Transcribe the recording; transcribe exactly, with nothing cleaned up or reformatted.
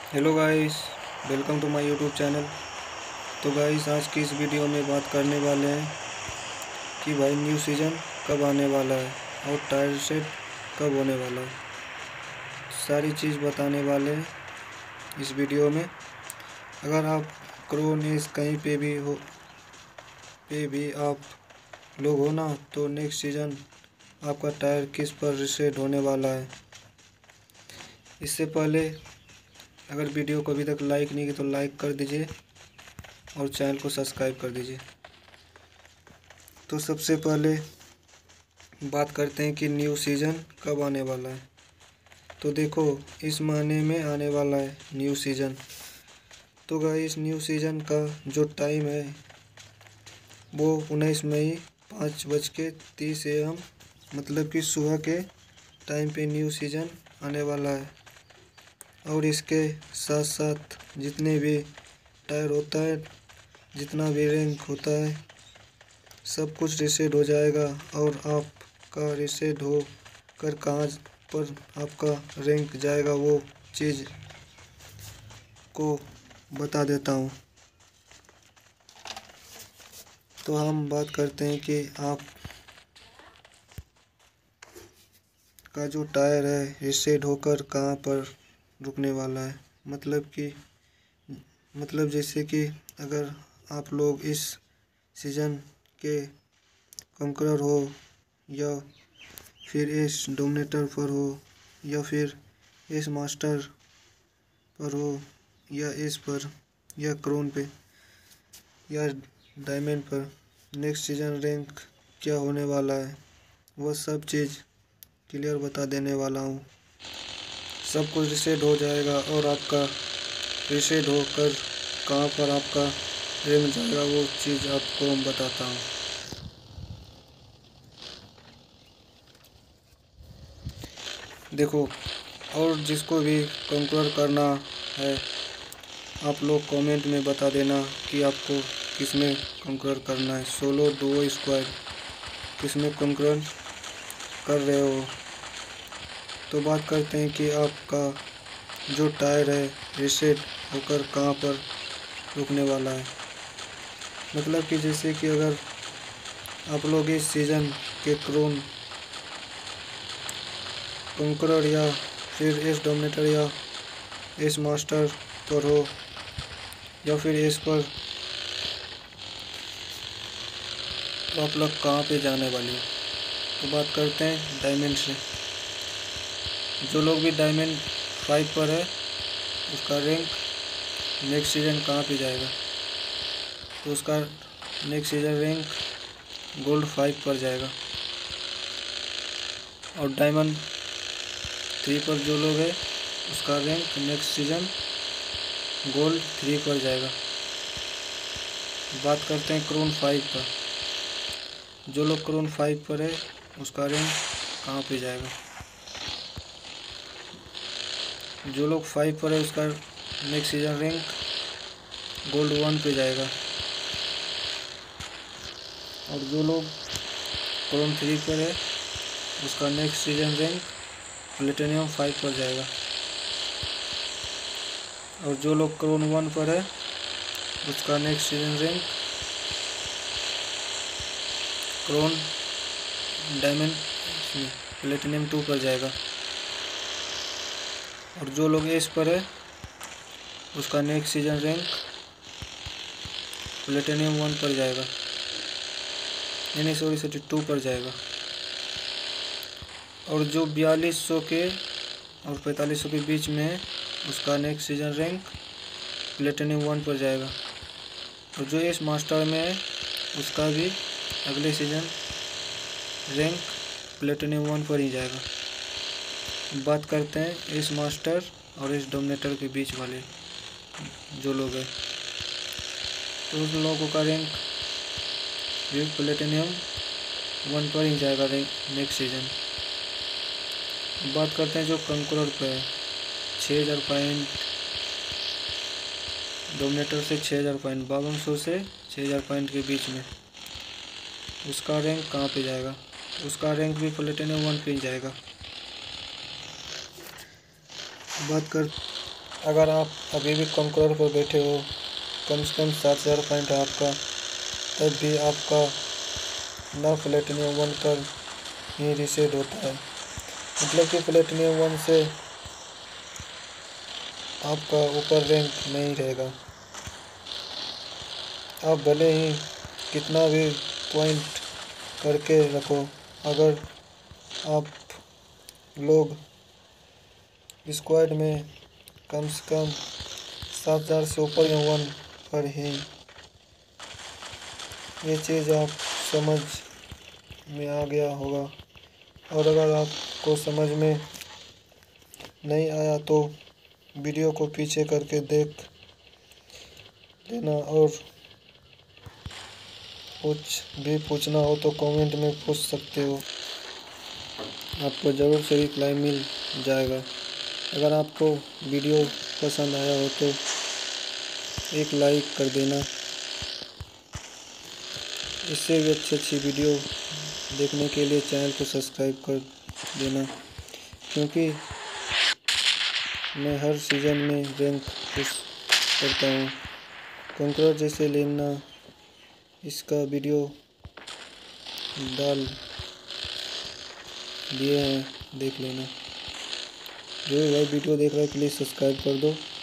Hello guys, welcome to my YouTube channel. तो guys, आज की इस वीडियो में बात करने वाले हैं कि भाई न्यू सीज़न कब आने वाला है और टायर सेट कब होने वाला है। सारी चीज़ बताने वाले हैं इस वीडियो में। अगर आप क्रोनेस कहीं पे भी हो पे भी आप लोग हो ना, तो नेक्स्ट सीज़न आपका टायर किस पर रिसेट होने वाला है। इससे पहले अगर वीडियो को अभी तक लाइक नहीं किया तो लाइक कर दीजिए और चैनल को सब्सक्राइब कर दीजिए। तो सबसे पहले बात करते हैं कि न्यू सीज़न कब आने वाला है। तो देखो, इस महीने में आने वाला है न्यू सीज़न। तो गाइस, न्यू सीज़न का जो टाइम है वो उन्नीस मई पाँच बज के तीस ए एम मतलब कि सुबह के टाइम पे न्यू सीज़न आने वाला है। और इसके साथ साथ जितने भी टायर होता है, जितना भी रैंक होता है, सब कुछ रीसेट हो जाएगा। और आपका रीसेट हो कर कहाँ पर आपका रैंक जाएगा वो चीज़ को बता देता हूँ। तो हम बात करते हैं कि आप का जो टायर है रीसेट होकर कहाँ पर रुकने वाला है। मतलब कि मतलब जैसे कि अगर आप लोग इस सीज़न के कंकरर हो या फिर एस डोमिनेटर पर हो या फिर एस मास्टर पर हो या एस पर या क्रोन पे या डायमंड पर, नेक्स्ट सीज़न रैंक क्या होने वाला है वह सब चीज़ क्लियर बता देने वाला हूँ। सब कुछ रिसेट हो जाएगा और आपका रिसेट होकर कहाँ पर आपका रैंक जाएगा वो चीज़ आपको मैं बताता हूँ। देखो, और जिसको भी कंकरर करना है आप लोग कमेंट में बता देना कि आपको किस में कंकरर करना है, सोलो, डुओ, स्क्वाड, किस में कंकरर कर रहे हो। तो बात करते हैं कि आपका जो टायर है रीसेट होकर कहाँ पर रुकने वाला है। मतलब कि जैसे कि अगर आप लोग इस सीज़न के क्रोन कंकरर या फिर एस डोमिनेटर या एस मास्टर पर हो या फिर एस पर, तो आप लोग कहाँ पे जाने वाले हो। तो बात करते हैं डायमंड से। जो लोग भी डायमंड फाइव पर है उसका रैंक नेक्स्ट सीज़न कहाँ पे जाएगा, तो उसका next season rank gold five पर जाएगा। और डायमंड थ्री पर जो लोग है उसका rank next season gold three पर जाएगा। बात करते हैं क्रोन फाइव पर। जो लोग क्रोन फाइव पर है उसका रैंक कहाँ पे जाएगा। जो लोग फाइव पर है उसका next season rank gold one पे जाएगा। और जो लोग क्रोन थ्री पर है उसका next season rank platinum five पर जाएगा। और जो लोग क्रोन वन पर है उसका next season rank crown diamond platinum two पर जाएगा। और जो लोग एस पर है उसका next season rank platinum one पर जाएगा, यानी सॉरी सॉरी टू पर जाएगा। और जो बयालीस सौ के और पैंतालीस सौ के बीच में है उसका next season rank platinum one पर जाएगा। और जो एस मास्टर में है उसका भी अगले सीज़न रैंक प्लेटिनियम वन पर ही जाएगा। बात करते हैं एस मास्टर और एस डोमिनेटर के बीच वाले जो लोग हैं, तो उन लोगों का रैंक भी प्लेटिनियम वन पर ही जाएगा रैंक नेक्स्ट सीज़न। बात करते हैं जो कंकरर पे है, छः हज़ार पॉइंट डोमिनेटर से छः हज़ार पॉइंट बावन सौ से छः हज़ार पॉइंट के बीच में, उसका रैंक कहाँ पे जाएगा। उसका रैंक भी प्लेटिनियम वन पे ही जाएगा। बात कर अगर आप अभी भी कंकरर पर बैठे हो, कम से कम सात हज़ार पॉइंट है आपका, तब भी आपका ना प्लेटिनियम वन कर ही रिसेट होता है। मतलब कि प्लेटिनियम वन से आपका ऊपर रैंक नहीं रहेगा। आप भले ही कितना भी पॉइंट करके रखो, अगर आप लोग स्क्वाड में कम से कम सात हज़ार से ऊपर या वन पर ही, ये चीज़ आप समझ में आ गया होगा। और अगर आपको समझ में नहीं आया तो वीडियो को पीछे करके देख लेना, और कुछ भी पूछना हो तो कमेंट में पूछ सकते हो, आपको ज़रूर से रिप्लाई मिल जाएगा। अगर आपको वीडियो पसंद आया हो तो एक लाइक कर देना। इससे भी अच्छी अच्छी वीडियो देखने के लिए चैनल को सब्सक्राइब कर देना, क्योंकि मैं हर सीज़न में रैंक पुश करता हूँ। कंकरर जैसे लेना, इसका वीडियो डाल दिए हैं, देख लेना। जो भी भाई वीडियो देख रहा है प्लीज़ सब्सक्राइब कर दो।